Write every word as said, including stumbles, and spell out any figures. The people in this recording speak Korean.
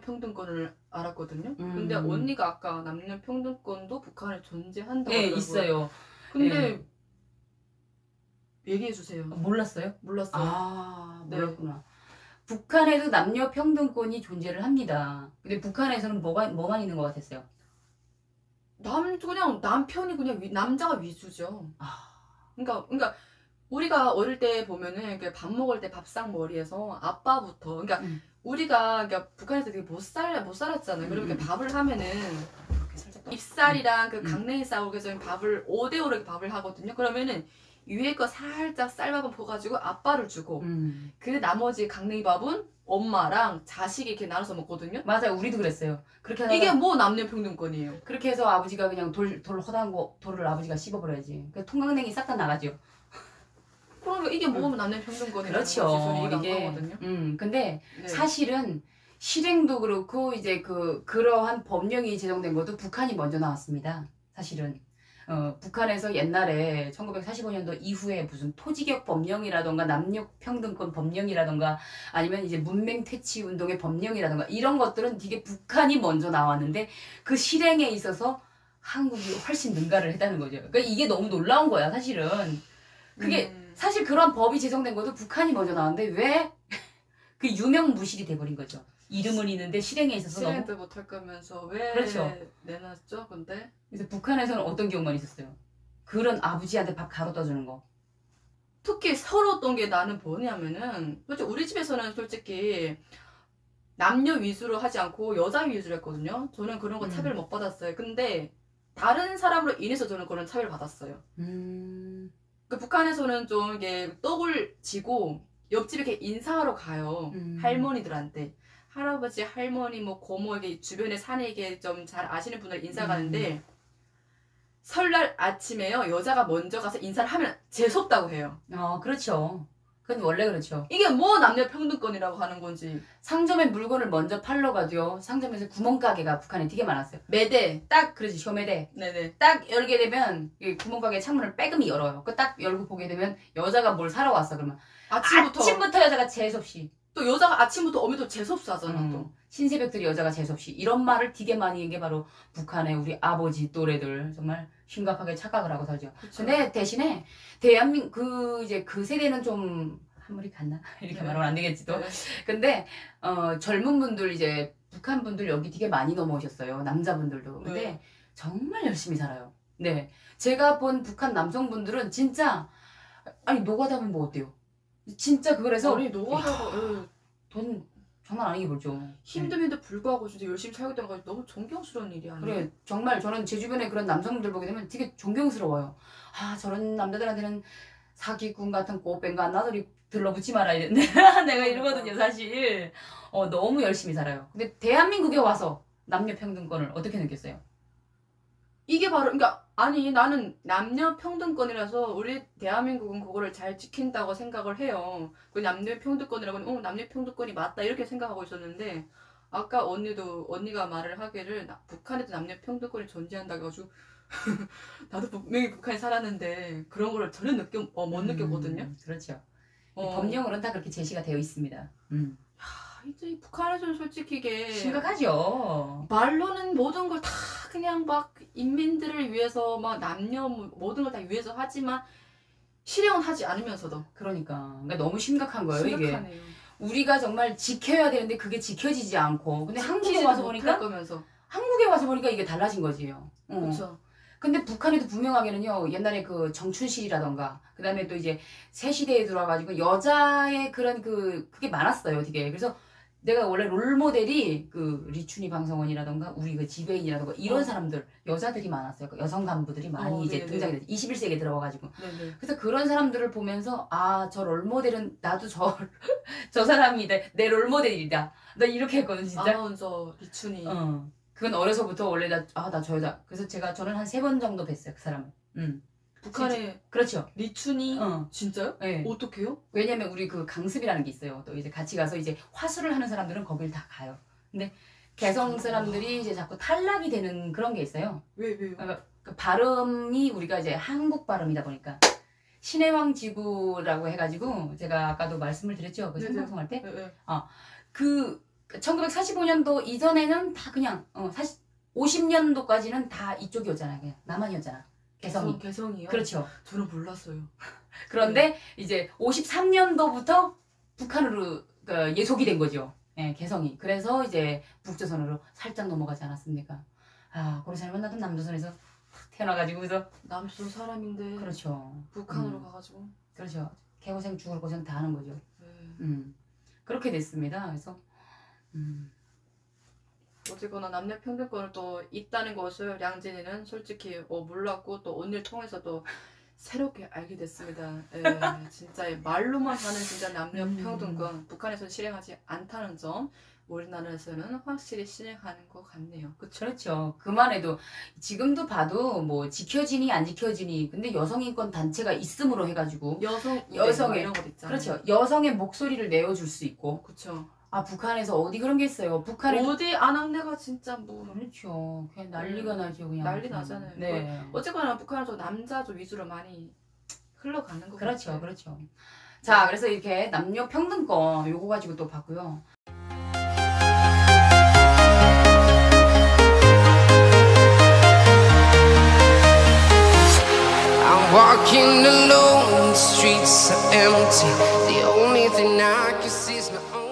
평등권을 알았거든요. 음. 근데 언니가 아까 남녀 평등권도 북한에 존재한다고 네, 하더라고요. 있어요. 근데 네. 얘기해 주세요. 몰랐어요? 몰랐어요. 아, 네. 몰랐구나. 북한에도 남녀 평등권이 존재를 합니다. 근데 북한에서는 뭐가 뭐만 있는 것 같았어요? 남 그냥 남편이 그냥 위, 남자가 위주죠. 아, 그러니까 그러니까 우리가 어릴 때 보면은 이렇게 밥 먹을 때 밥상 머리에서 아빠부터 그러니까 음. 우리가 그러니까 북한에서 되게 못 살 못 살았잖아요. 그리고 이렇게 음. 밥을 하면은 이렇게 살짝 떠. 입살이랑 그 음. 강냉이 싸우고 해서 밥을 오 대 오로 이렇게 밥을 하거든요. 그러면은 위에 거 살짝 쌀밥은 퍼가지고 아빠를 주고 음. 그 나머지 강냉이 밥은 엄마랑 자식이 이렇게 나눠서 먹거든요. 맞아요, 우리도 그랬어요. 그렇게 하다가, 이게 뭐 남녀 평등권이에요. 그렇게 해서 아버지가 그냥 돌, 돌 허다한 거 돌을 아버지가 씹어버려야지. 그 통강냉이 싹 다 나가죠. 그러니까 이게 뭐가 남녀 평등권이라는 거지. 그렇죠. 저는 이해가 안 이게 가거든요. 음 근데 네. 사실은 실행도 그렇고 이제 그 그러한 법령이 제정된 것도 북한이 먼저 나왔습니다. 사실은 어 북한에서 옛날에 천구백사십오 년도 이후에 무슨 토지격 법령이라던가 남녀 평등권 법령이라던가 아니면 이제 문맹 퇴치 운동의 법령이라던가 이런 것들은 되게 북한이 먼저 나왔는데 그 실행에 있어서 한국이 훨씬 능가를 했다는 거죠. 그러니까 이게 너무 놀라운 거야, 사실은. 그게 음. 사실 그런 법이 제정된 것도 북한이 먼저 나왔는데 왜 그 유명무실이 돼버린 거죠. 이름은 있는데 실행에 있어서 너무. 실행도 못할 거면서 왜 그렇죠. 내놨죠? 근데 그래서 북한에서는 어떤 경우만 있었어요? 그런 아버지한테 밥 가로다 주는 거. 특히 서러웠던 게 나는 뭐냐면은 솔직히 우리 집에서는 솔직히 남녀 위주로 하지 않고 여자 위주로 했거든요. 저는 그런 거 음. 차별 못 받았어요. 근데 다른 사람으로 인해서 저는 그런 차별 받았어요. 음. 그 북한에서는 좀 이게 떡을 지고 옆집에 이렇게 인사하러 가요. 음. 할머니들한테. 할아버지, 할머니, 뭐 고모에게 주변에 사내에게 좀 잘 아시는 분들 인사 가는데 음. 설날 아침에요. 여자가 먼저 가서 인사를 하면 재수없다고 해요. 어, 그렇죠. 그건 원래 그렇죠. 이게 뭐 남녀 평등권이라고 하는 건지. 상점에 물건을 먼저 팔러 가도요. 상점에서 구멍가게가 북한에 되게 많았어요. 매대. 딱 그러지, 쇼매대. 네네. 딱 열게 되면 이 구멍가게 창문을 빼금히 열어요. 그 딱 열고 보게 되면 여자가 뭘 사러 왔어 그러면 아침부터. 아침부터 여자가 재수없이 또 여자가 아침부터 오면 또 재수없어 하잖아 음, 또. 신새벽들이 여자가 재수없이 이런 말을 되게 많이 한 게 바로 북한의 우리 아버지 또래들 정말 심각하게 착각을 하고 살죠. 그쵸. 근데 대신에 대한민국 그 이제 그 세대는 좀 한물이 갔나 이렇게 네. 말하면 안 되겠지도. 네. 근데 어, 젊은 분들 이제 북한 분들 여기 되게 많이 넘어오셨어요. 남자분들도. 근데 네. 정말 열심히 살아요. 네, 제가 본 북한 남성분들은 진짜 아니 노가다면 뭐 어때요? 진짜 그래서 아니 노가다가 돈 장난 아니게 벌죠. 힘듦에도 불구하고 진짜 열심히 살고 있다는 거 너무 존경스러운 일이 아니에요? 그래, 정말 저는 제 주변에 그런 남성분들 보게 되면 되게 존경스러워요. 아, 저런 남자들한테는 사기꾼 같은 꽃뱀과 나들이 들러붙지 말아야 되는데 내가 이러거든요, 사실. 어, 너무 열심히 살아요. 근데 대한민국에 와서 남녀 평등권을 어떻게 느꼈어요? 이게 바로 그러니까 아니 나는 남녀 평등권이라서 우리 대한민국은 그거를 잘 지킨다고 생각을 해요. 그 남녀 평등권이라고 하면 어 남녀 평등권이 맞다 이렇게 생각하고 있었는데 아까 언니도 언니가 말을 하기를 나, 북한에도 남녀 평등권이 존재한다고 해가지고 나도 분명히 북한에 살았는데 그런 거를 전혀 느껴 어, 못 느꼈거든요. 음, 그렇죠. 어. 법령으로는 다 그렇게 제시가 되어 있습니다. 음. 하, 이제 이 북한에서는 솔직히 이게 심각하죠. 말로는 모든 걸 다 그냥 막 인민들을 위해서 막 남녀 모든 걸 다 위해서 하지만 실행은 하지 않으면서도 그러니까. 그러니까 너무 심각한 거예요, 이게. 심각하네요. 우리가 정말 지켜야 되는데 그게 지켜지지 않고. 근데 한국에 와서 보니까 거면서. 한국에 와서 보니까 이게 달라진 거지요. 어. 그렇죠. 근데 북한에도 분명하게는요, 옛날에 그 정춘실이라던가, 그 다음에 또 이제 새 시대에 들어와가지고 여자의 그런 그, 그게 많았어요, 되게. 그래서 내가 원래 롤 모델이 그 리춘희 방성원이라던가, 우리 그 지배인이라던가, 이런 어. 사람들, 여자들이 많았어요. 그 여성 간부들이 많이 어, 이제 네네. 등장이 됐어요. 이십일 세기에 들어와가지고. 네네. 그래서 그런 사람들을 보면서, 아, 저 롤 모델은 나도 저, 저 사람이다. 내 롤 모델이다. 나 이렇게 했거든, 진짜. 아나운서 리춘희. 어. 그건 어려서부터 원래 나, 아, 나 저 여자. 그래서 제가, 저는 한 세 번 정도 뵀어요, 그 사람을. 음. 북한에 그렇죠. 리춘희. 어. 진짜요? 네. 어떻게요? 왜냐면 우리 그 강습이라는 게 있어요. 또 이제 같이 가서 이제 화술을 하는 사람들은 거길 다 가요. 근데 개성 사람들이 이제 자꾸 탈락이 되는 그런 게 있어요. 왜 왜요? 어, 그 발음이 우리가 이제 한국 발음이다 보니까. 신해왕 지구라고 해가지고 제가 아까도 말씀을 드렸죠. 그 네네. 생방송할 때. 네, 네. 그 천구백사십오 년도 이전에는 다 그냥 어, 사실 오십 년도까지는 다 이쪽이었잖아요. 그냥 남한이었잖아. 개성이. 개성, 개성이요? 그렇죠. 저는 몰랐어요. 그런데 네. 이제 오십삼 년도부터 북한으로 그 예속이 된 거죠. 예, 개성이. 그래서 이제 북조선으로 살짝 넘어가지 않았습니까? 아, 고리 잘 만나던 남조선에서 태어나가지고 그래서 남조선 사람인데 그렇죠. 북한으로 음. 가가지고 그렇죠. 개고생 죽을 고생 다 하는 거죠. 네. 음. 그렇게 됐습니다. 그래서 음. 어쨌거나 남녀 평등권을 또 있다는 것을 량진이는 솔직히 어, 몰랐고 또 오늘 통해서도 새롭게 알게 됐습니다. 예, 진짜 말로만 하는 진짜 남녀 음. 평등권 북한에서는 실행하지 않다는 점 우리나라에서는 확실히 실행하는 것 같네요. 그쵸? 그렇죠. 그만 해도 지금도 봐도 뭐 지켜지니 안 지켜지니 근데 여성인권 단체가 있음으로 해가지고 여성 여성의 이런 것 있잖아요. 그렇죠. 여성의 목소리를 내어줄 수 있고 그렇죠. 아 북한에서 어디 그런 게 있어요. 북한에 어디 안학내가 진짜 뭐 그렇죠. 그냥 난리가 음, 나죠 그냥. 난리 나잖아요. 네. 어쨌거나 북한은 좀 남자조 위주로 많이 흘러가는 것 그렇죠, 같아요. 그렇죠. 자, 그래서 이렇게 남녀 평등권 요거 가지고 또 봤고요. I'm walking alone, the streets are empty. The only thing I can see is my own